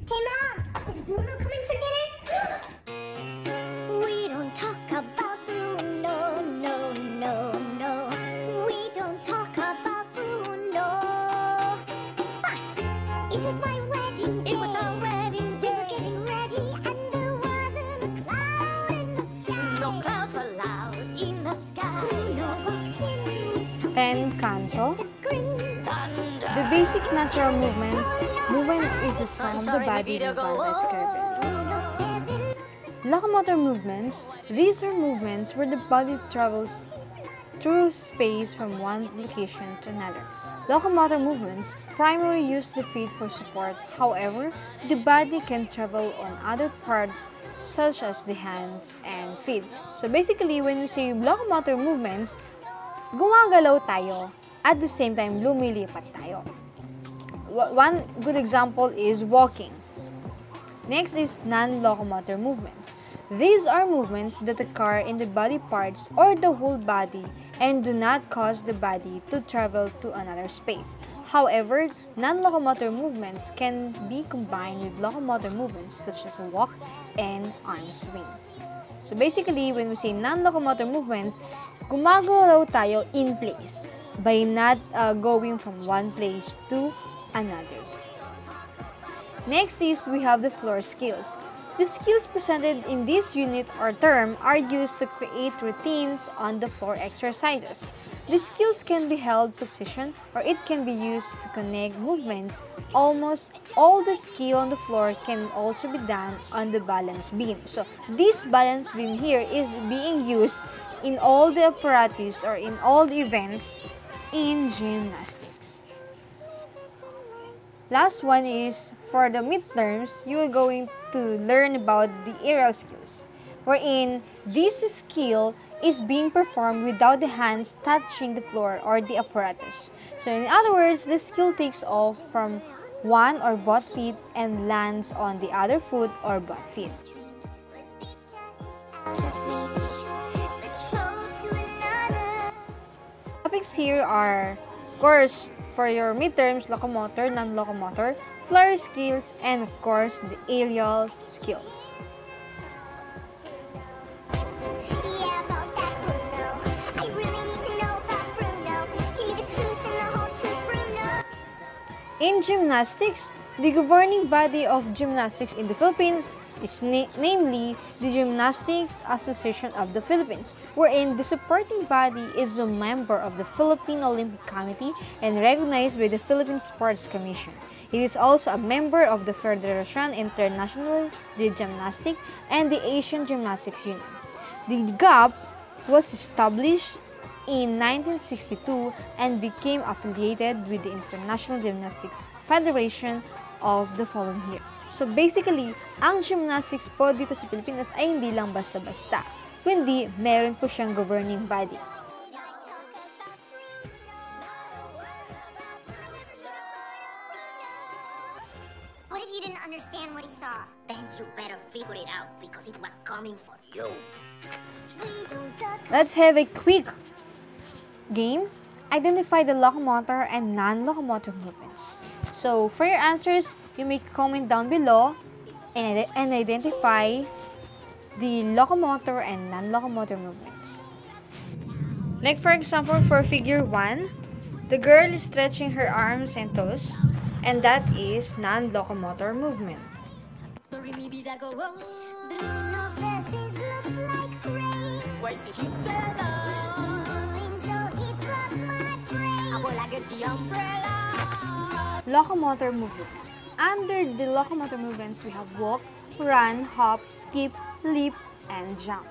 Hey Mom, is Bruno coming for dinner? We don't talk about Bruno, no, no, no. We don't talk about Bruno. But it was my wedding day. It was our wedding day. We were getting ready and there wasn't a cloud in the sky. No clouds allowed in the sky. Bruno walks in. Encanto. Thunder. The basic natural movement is the sum of the body moved by the cerebellum. Locomotor movements. These are movements where the body travels through space from one location to another. Locomotor movements primarily use the feet for support. However, the body can travel on other parts such as the hands and feet. So basically, when we say locomotor movements, gumagalaw tayo at the same time lumilipat tayo. One good example is walking. Next is non-locomotor movements. These are movements that occur in the body parts or the whole body and do not cause the body to travel to another space. However, non-locomotor movements can be combined with locomotor movements such as a walk and arm swing. So basically, when we say non-locomotor movements, gumagalaw tayo in place by not going from one place to another. Next is we have the floor skills. The skills presented in this unit or term are used to create routines on the floor exercises. The skills can be held position or it can be used to connect movements. Almost all the skill on the floor can also be done on the balance beam. So this balance beam here is being used in all the apparatus or in all the events in gymnastics. Last one is, for the midterms, you are going to learn about the aerial skills, wherein this skill is being performed without the hands touching the floor or the apparatus. So in other words, the skill takes off from one or both feet and lands on the other foot or both feet. Topics here are, of course, for your midterms, locomotor, non-locomotor, floor skills, and of course, the aerial skills. Yeah, about that Bruno. I really need to know about Bruno. Give me the truth and the whole truth, Bruno. In gymnastics, the governing body of gymnastics in the Philippines is namely the Gymnastics Association of the Philippines, wherein the supporting body is a member of the Philippine Olympic Committee and recognized by the Philippine Sports Commission. It is also a member of the Federation Internationale de Gymnastique and the Asian Gymnastics Union. The GAP was established in 1962 and became affiliated with the International Gymnastics Federation of the following year. So basically, ang gymnastics po dito sa Pilipinas ay hindi lang basta-basta, kundi meron po siyang governing body. What if you didn't understand what he saw? Then you better figure it out because it was coming for you. Let's have a quick game. Identify the locomotor and non-locomotor movements. So for your answers, you may comment down below and identify the locomotor and non-locomotor movements. Like for example, for figure 1, the girl is stretching her arms and toes, and that is non-locomotor movement. Bruno says it looks like rain. Why did he tell us? In doing so, he floods my brain. I will get the umbrella. Locomotor movements. Under the locomotor movements, we have walk, run, hop, skip, leap, and jump.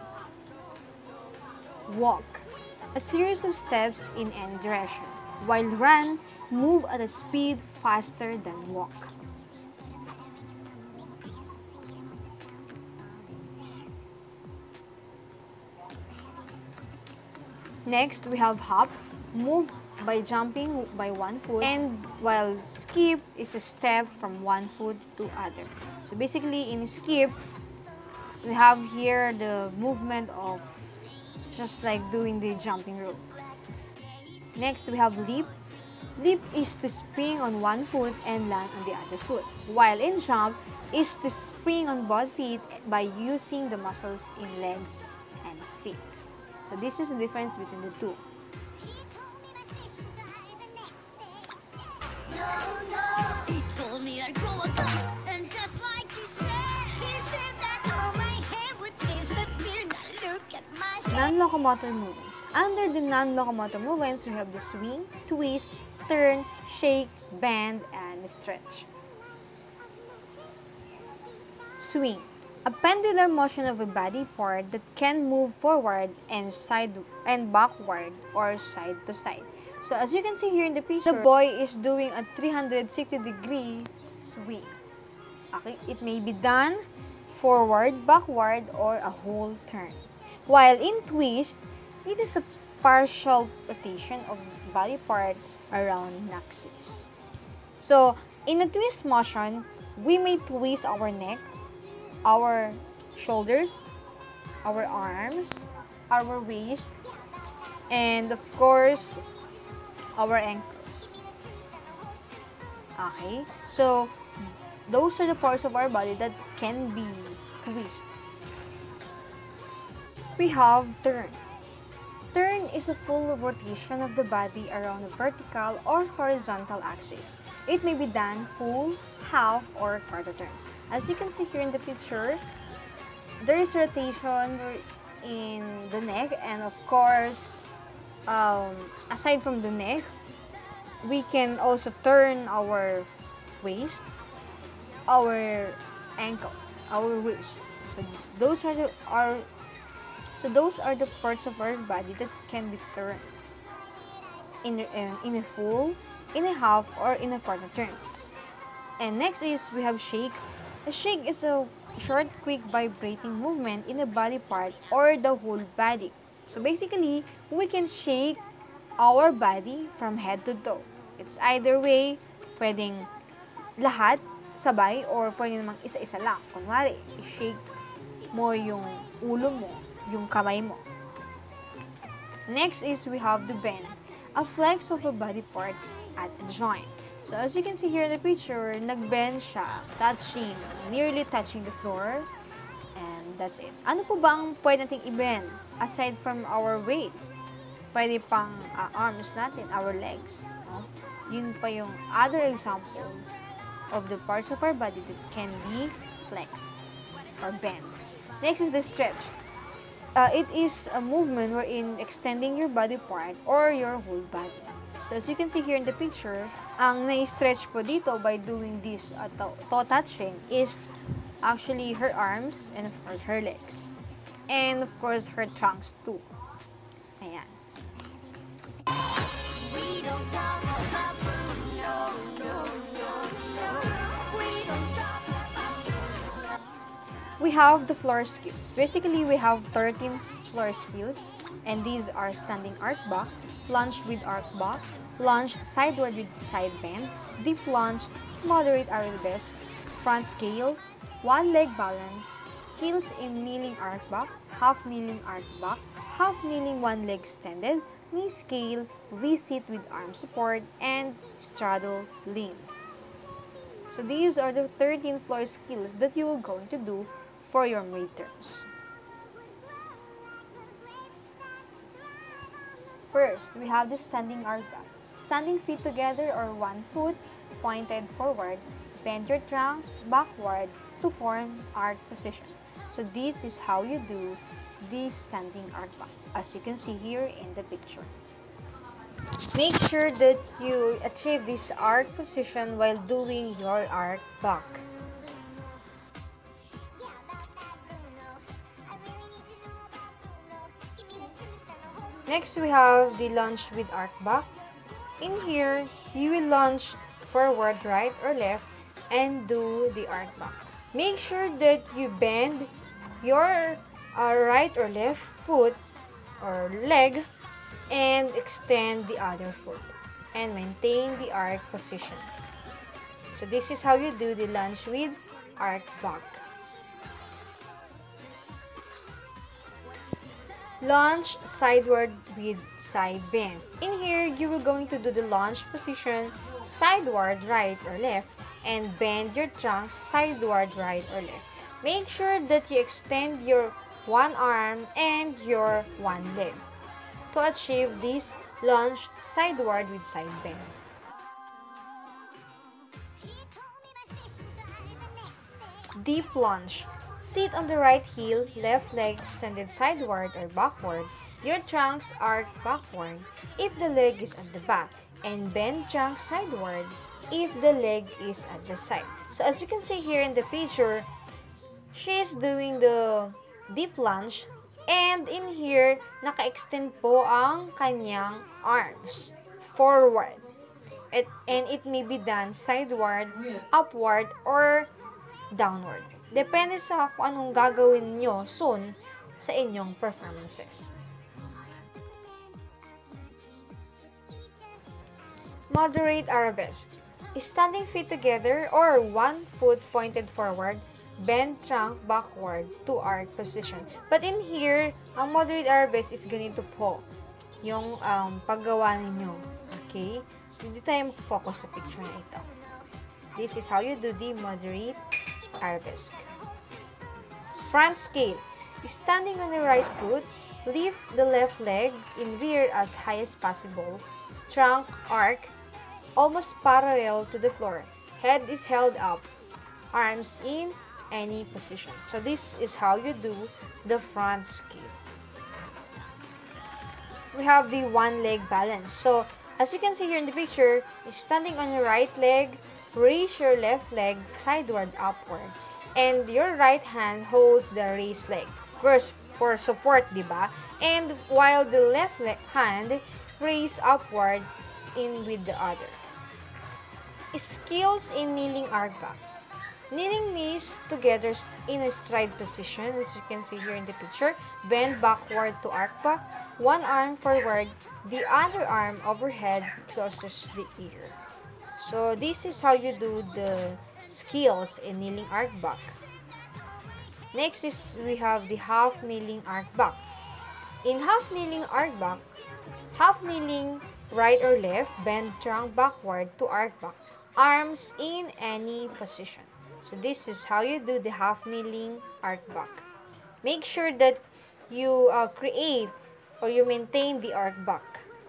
Walk. A series of steps in any direction. While run, move at a speed faster than walk. Next, we have hop. Move by jumping by one foot, and while skip is a step from one foot to other. So basically in skip, we have here the movement of just like doing the jumping rope. Next we have leap. Leap is to spring on one foot and land on the other foot, while in jump is to spring on both feet by using the muscles in legs and feet. So this is the difference between the two. He told me I'd grow a ghost, and just like he said that all my hair would disappear. Now look at my hair. Non-locomotor movements. Under the non-locomotor movements, we have the swing, twist, turn, shake, bend, and stretch. Swing. A pendular motion of a body part that can move forward and backward or side to side. So as you can see here in the picture, the boy is doing a 360-degree swing. Okay, it may be done forward, backward, or a whole turn. While in twist, it is a partial rotation of body parts around an axis. So in a twist motion, we may twist our neck, our shoulders, our arms, our waist, and of course, our ankles. Okay, so those are the parts of our body that can be twisted. We have turn. Turn is a full rotation of the body around a vertical or horizontal axis. It may be done full, half, or quarter turns. As you can see here in the picture, there is rotation in the neck, and of course, aside from the neck, we can also turn our waist, our ankles, our wrist. So those are the parts of our body that can be turned in a full, in a half, or in a quarter turns. And next is we have shake. A shake is a short, quick vibrating movement in a body part or the whole body. So basically, we can shake our body from head to toe. It's either way, pwedeng lahat sabay or pwede namang isa-isa lang. Kunwari, i-shake mo yung ulo mo, yung kamay mo. Next is we have the bend, a flex of a body part at a joint. So as you can see here in the picture, nag-bend siya, nearly touching the floor, and that's it. Ano po ba ang pwede nating i-bend aside from our waist? Pwede pang arms natin, our legs. No? Yun pa yung other examples of the parts of our body that can be flexed or bent. Next is the stretch. It is a movement wherein extending your body part or your whole body. So as you can see here in the picture, ang na-stretch po dito by doing this toe touching is actually her arms and of course her legs. And of course her trunks too. Ayan. We don't talk about Bruno, no, no, no. We don't talk about Bruno. We have the floor skills. Basically, we have 13 floor skills, and these are standing arc back, lunge with arc back, lunge sideward with side bend, deep lunge, moderate arabesque, front scale, one leg balance, skills in kneeling arc back, half kneeling arc back, half kneeling one leg extended, knee scale, V-sit with arm support, and straddle lean. So these are the 13 floor skills that you will going to do for your midterms. First, we have the standing arc back. Standing feet together or one foot pointed forward, bend your trunk backward to form arc position. So this is how you do the standing arc back, as you can see here in the picture. Make sure that you achieve this arc position while doing your arc back. Next, we have the lunge with arc back. In here, you will lunge forward, right or left, and do the arc back. Make sure that you bend your right or left foot or leg and extend the other foot and maintain the arc position. So this is how you do the lunge with arc back. Lunge sideward with side bend. In here, you are going to do the lunge position sideward right or left and bend your trunk sideward right or left. Make sure that you extend your one arm and your one leg to achieve this lunge sideward with side bend. Deep lunge. Sit on the right heel, left leg extended sideward or backward. Your trunks arc backward if the leg is at the back, and bend trunk sideward if the leg is at the side. So as you can see here in the picture, she is doing the deep lunge, and in here, naka-extend po ang kanyang arms forward. And it may be done sideward, upward, or downward. Depende sa kung anong gagawin nyo soon sa inyong performances. Moderate arabesque. Standing feet together or one foot pointed forward, bend trunk backward to arc position. But in here, ang moderate arabesque is ganito po yung paggawa ninyo. Okay? So, hindi tayo mag-focus sa picture na ito. This is how you do the moderate arabesque. Front scale. Standing on the right foot, lift the left leg in rear as high as possible. Trunk arc almost parallel to the floor. Head is held up. Arms in any position. So this is how you do the front scale. We have the one leg balance. So as you can see here in the picture, standing on your right leg, raise your left leg sideward upward, and your right hand holds the raised leg. First, for support, diba? And while the left hand raise upward in with the other. Skills in kneeling arc back. Kneeling knees together in a stride position, as you can see here in the picture. Bend backward to arc back. One arm forward, the other arm overhead closest the ear. So this is how you do the skills in kneeling arc back. Next is we have the half kneeling arc back. In half kneeling arc back, half kneeling right or left, bend trunk backward to arc back. Arms in any position. So this is how you do the half kneeling arc back. Make sure that you create or you maintain the arc back.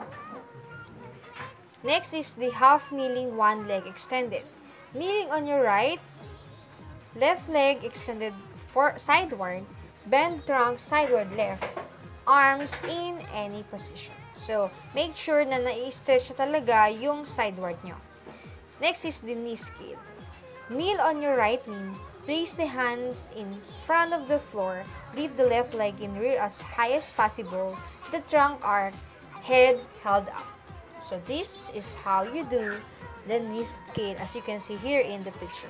Next is the half kneeling one leg extended. Kneeling on your right, left leg extended sideward, bend trunk sideward left, arms in any position. So, make sure na nai-stretch talaga yung sideward nyo. Next is the knee scale. Kneel on your right knee, raise the hands in front of the floor, leave the left leg in rear as high as possible, the trunk arc, head held up. So this is how you do the knee scale as you can see here in the picture.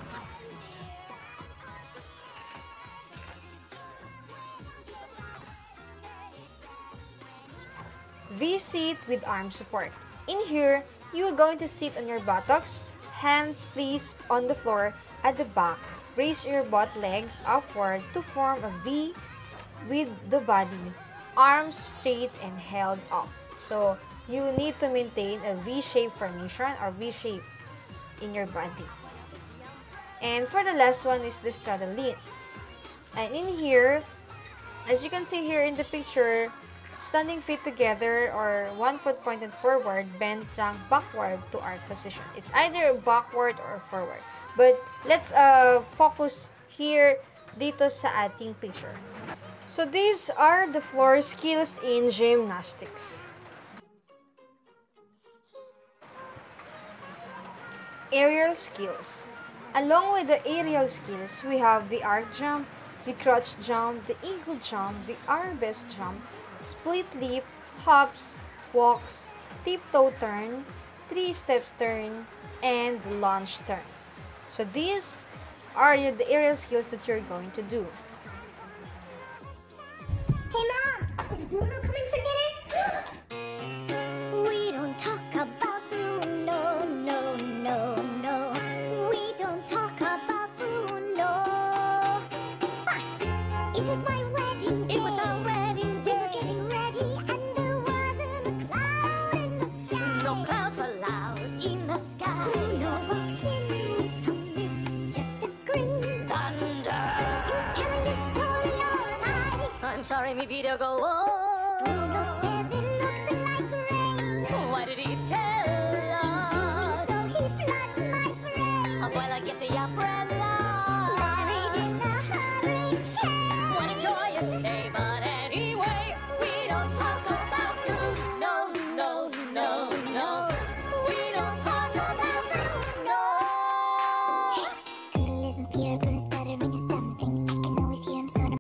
V-sit with arm support. In here, you are going to sit on your buttocks, hands placed on the floor at the back. Raise your butt legs upward to form a V with the body, arms straight and held up. So, you need to maintain a V-shaped formation or V-shape in your body. And for the last one is the straddle lean. And in here, as you can see here in the picture, standing feet together or one foot pointed forward, bend trunk backward to arc position. It's either backward or forward. But let's focus here dito sa ating picture. So these are the floor skills in gymnastics. Aerial skills. Along with the aerial skills, we have the arc jump, the crotch jump, the eagle jump, the arabesque jump, split leap, hops, walks, tiptoe turn, 3 steps turn, and lunge turn. So these are the aerial skills that you're going to do. Hey Mom, is Bruno coming for dinner? We don't talk about Bruno, no, no, no. We don't talk about Bruno. But it was my wedding day. It was our wedding day. We were getting ready. I'm sorry, mi video go. Oh.